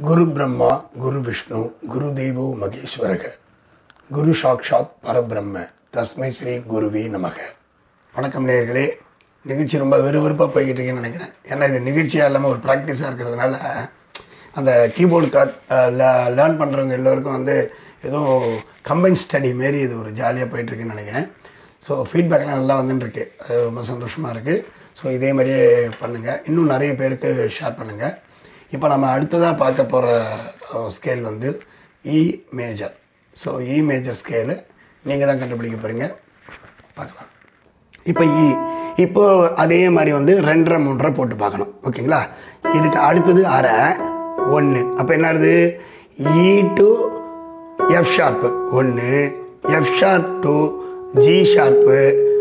गुरु ब्रह्मा गुरु विष्णु गुरु देवो महेश्वरः गुरु साक्षात् परब्रह्म तस्मै श्री गुरुवे நமக. வணக்கம் நேயர்களே. நிகழ்ச்சி ரொம்ப விறுவிறுப்பாக போய்கிட்டு இருக்குன்னு நினைக்கிறேன். ஏன்னா இது நிகழ்ச்சியாக இல்லாமல் ஒரு ப்ராக்டிஸாக இருக்கிறதுனால அந்த கீபோர்டு லேர்ன் பண்ணுறவங்க எல்லோருக்கும் ஏதோ கம்பைன் ஸ்டடி மாரி இது ஒரு ஜாலியாக போயிட்டுருக்குன்னு நினைக்கிறேன். ஸோ ஃபீட்பேக்லாம் நல்லா வந்துட்டுருக்கு. அது ரொம்ப சந்தோஷமாக இருக்குது. ஸோ இதே மாதிரியே பண்ணுங்கள், இன்னும் நிறைய பேருக்கு ஷேர் பண்ணுங்கள். இப்போ நம்ம அடுத்ததாக பார்க்க போகிற scale E major. So E major scale நீங்கள் தான் கண்டுபிடிக்க போகிறீங்க, பார்க்கலாம். இப்போ இப்போது அதே மாதிரி 2 3 போட்டு பார்க்கணும். ஓகேங்களா? இதுக்கு அடுத்தது அரை 1. அப்போ என்னது? E to F sharp 1, F sharp to G sharp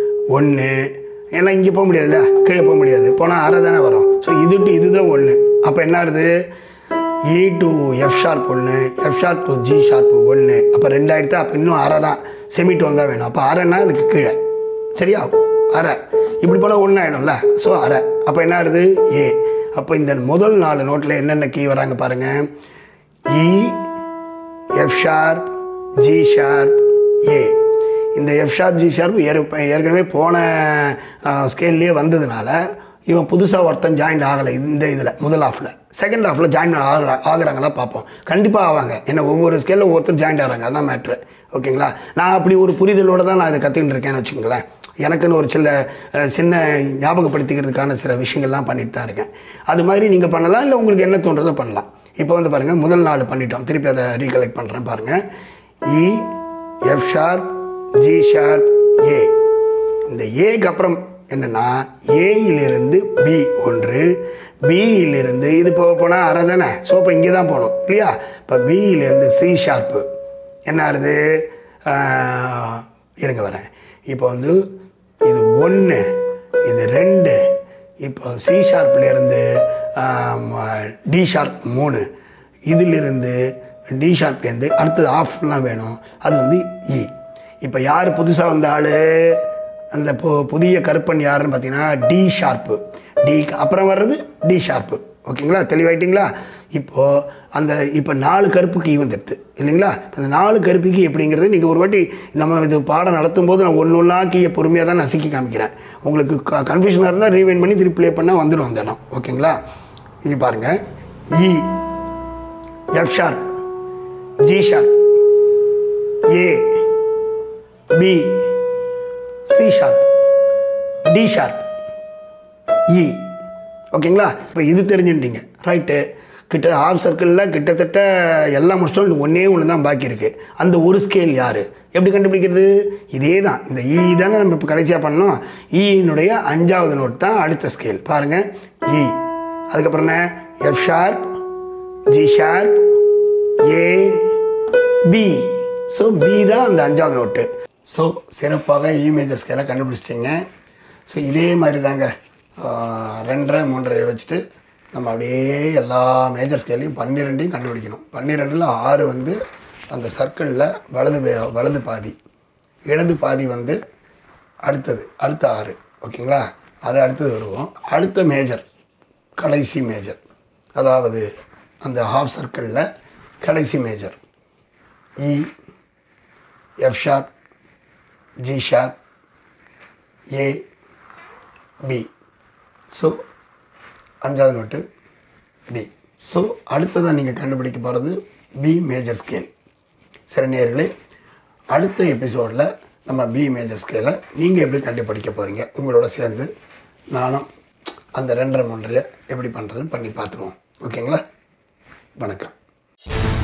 1. ஏன்னா இங்கே போக முடியாதுல்ல, கீழே போக முடியாது, போனால் அரை தானே வரும். ஸோ இது டு இதுதான் 1. அப்போ என்ன ஆகுது? E to F sharp 1, F sharp to G sharp 1. அப்போ 2 ஆகிடுது. அப்போ இன்னும் அரை தான், செமிடோன் தான் வேணும். அப்போ அரைன்னா அதுக்கு கீழே, சரியா? அரை இப்படி போனால் 1 ஆகிடும்ல. ஸோ அரை. அப்போ என்ன ஆகுது? ஏ. அப்போ இந்த முதல் 4 நோட்டில் என்னென்ன கீ வராங்க பாருங்கள். E, F sharp, G sharp, A. இந்த எஃப் ஷார்ப் ஜி ஷார்ப் ஏற்கனவே போன ஸ்கேல்லையே வந்ததுனால இவன் புதுசாக ஒருத்தன் ஜாயின் ஆகலை. இந்த இதில் முதல் ஹாஃபில், செகண்ட் ஹாஃபில் ஜாயின் ஆகுறாங்களா பார்ப்போம். கண்டிப்பாக ஆவாங்க. ஏன்னா ஒவ்வொரு ஸ்கேலில் ஒவ்வொருத்தர் ஜாயின் ஆகிறாங்க, அதான் மேட்ரு. ஓகேங்களா? நான் அப்படி ஒரு புரிதலோடு தான் நான் இதை கற்றுக்கிட்டு இருக்கேன்னு வச்சுக்கோங்களேன். எனக்குன்னு ஒரு சின்ன ஞாபகப்படுத்திக்கிறதுக்கான சில விஷயங்கள்லாம் பண்ணிட்டு தான் இருக்கேன். அது மாதிரி நீங்கள் பண்ணலாம், இல்லை உங்களுக்கு என்ன தோன்றதோ பண்ணலாம். இப்போ பாருங்கள், முதல் 4 பண்ணிட்டோம். திருப்பி அதை ரீகலெக்ட் பண்ணுறேன் பாருங்கள். E, F sharp, G sharp, A. இந்த ஏக்கு அப்புறம் என்னென்னா ஏயிலிருந்து பி 1, பியிலிருந்து இது போனால் அரை தானே. ஸோ இப்போ இங்கே தான் போகணும் இல்லையா? இப்போ பியிலேருந்து சி ஷார்ப்பு என்ன ஆகுது? இருங்க வரேன். இப்போ இது 1, இது 2. இப்போ சி ஷார்ப்லேருந்து டி ஷார்ப் 3, இதிலிருந்து டி ஷார்ப்லேருந்து அடுத்தது ஆஃப்லாம் வேணும். அது இ. இப்போ யார் புதுசாக வந்த ஆள்? அந்த புதிய கருப்பன் யாருன்னு பார்த்தீங்கன்னா டி ஷார்ப்பு. டிக்கு அப்புறம் வர்றது டி ஷார்ப்பு. ஓகேங்களா? தெளிவாயிட்டிங்களா? இப்போ 4 கருப்பு கீ வந்துடுது இல்லைங்களா? அந்த 4 கருப்பு கீ எப்படிங்கிறது நீங்கள் ஒரு வாட்டி நம்ம இது பாடம் நடத்தும் போது நான் ஒன்றா கீயை பொறுமையாக தான் நசுக்கி காமிக்கிறேன். உங்களுக்கு கன்ஃபியூஷனாக இருந்தால் ரீவைண்ட் பண்ணி திருப்பி ப்ளே பண்ணால் வந்துடும் அந்த இடம். ஓகேங்களா? இங்கே பாருங்கள். E, F sharp, G sharp, A, B, C sharp, D sharp, E. ஓகேங்களா? இப்போ இது தெரிஞ்சுட்டீங்க, ரைட்டு? ஹாஃப் சர்க்கிளில் கிட்டத்தட்ட எல்லாம் முடிச்சிட்டோம். ஒன்று தான் பாக்கி இருக்குது. அந்த ஒரு ஸ்கேல் யார்? எப்படி கண்டுபிடிக்கிறது? இதே தான். இந்த இ தானே நம்ம இப்போ கடைசியாக பண்ணோம். இனுடைய 5வது நோட் தான் அடுத்த ஸ்கேல். பாருங்கள், இ. அதுக்கப்புறம் என்ன? F sharp, G sharp, A, B. So B தான் அந்த 5வது நோட்டு. ஸோ சிறப்பாக இ மேஜர் ஸ்கேலை கண்டுபிடிச்சிட்டிங்க. ஸோ இதே மாதிரி தாங்க 2 3 வச்சுட்டு நம்ம அப்படியே எல்லா மேஜர் ஸ்கேலையும் 12 கண்டுபிடிக்கணும். 12ல் 6 அந்த சர்க்கிளில் வலது பாதி, இடது பாதி அடுத்த 6. ஓகேங்களா? அது அடுத்தது வருவோம். அடுத்த மேஜர், கடைசி மேஜர், அதாவது அந்த ஹாஃப் சர்க்கிளில் கடைசி major E, F sharp, G sharp, A, B. So 5வது நோட்டு பி. ஸோ அடுத்ததான் நீங்கள் கண்டுபிடிக்க போகிறது பி மேஜர் ஸ்கேல். சரி நேயர்களே, அடுத்த எபிசோடில் நம்ம பி மேஜர் ஸ்கேலை நீங்கள் எப்படி கண்டுபிடிக்க போகிறீங்க உங்களோட சேர்ந்து நானும் அந்த 2 3 எப்படி பண்ணுறதுன்னு பண்ணி பார்த்துருவோம். ஓகேங்களா? வணக்கம்.